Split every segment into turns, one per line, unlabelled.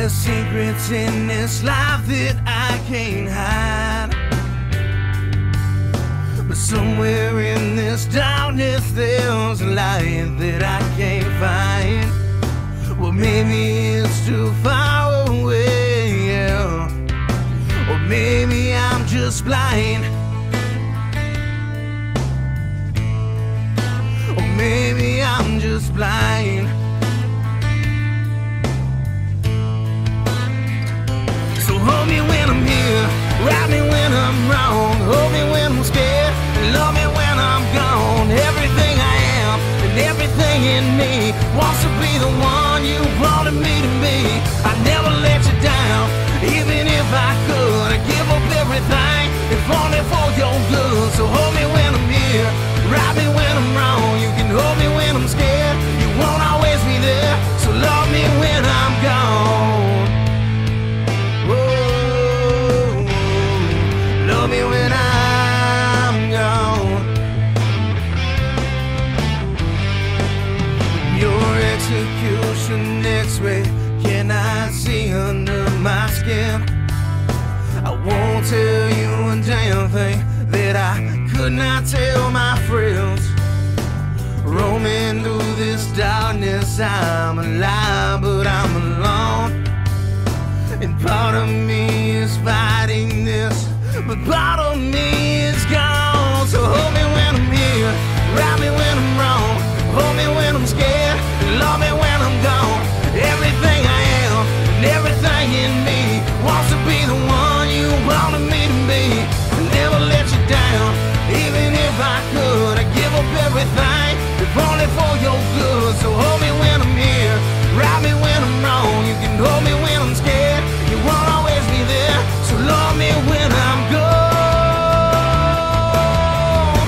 There's secrets in this life that I can't hide, but somewhere in this darkness there's a light that I can't find. Well, maybe it's too far away, yeah. Or maybe I'm just blind. Or maybe I'm just blind. So hold me when I'm here, ride me when I'm wrong, hold me when I'm scared, love me when I'm gone. Everything I am and everything in me wants to be the one you wanted me to be. I never let you down, even if I could. I give up everything, if only for your good. So hold me when I'm here, ride me when I'm wrong. You can hold me when I'm scared, you won't always be there. So love me when I'm gone. Whoa, love me when I'm gone. Your execution X-ray cannot see under my skin. I won't tell you a damn thing that I could not tell my friends. Roaming through this darkness, I'm alive, but I'm alone. And part of me is fighting this, but part of me is gone. So hold me when I'm here, ride me when I'm wrong, hold me when I'm scared, love me when I'm gone. Everything I am and everything in me wants to be the one you wanted me to be. I never let you down, even if I could. I give up everything, if only for your good. So hold me when I'm here, ride me when I'm wrong. You can hold me when I'm scared, you won't always be there. So love me when I'm gone,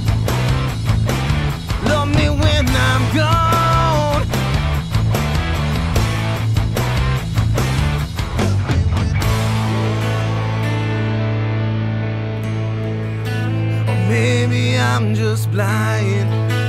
love me when I'm gone. Or maybe I'm just blind.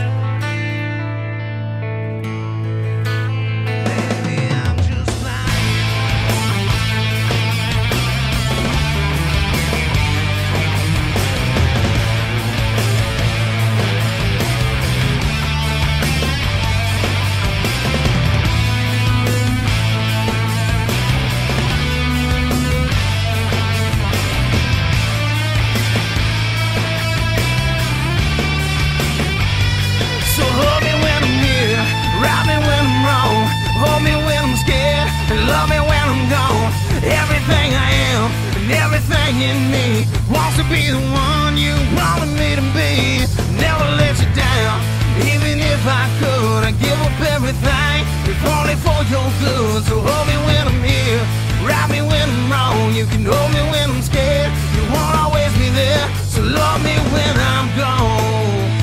Love me when I'm gone. Everything I am and everything in me wants to be the one you wanted me to be. Never let you down, even if I could. I give up everything, if only for your good. So hold me when I'm here, ride me when I'm wrong. You can hold me when I'm scared, you won't always be there. So love me when I'm gone.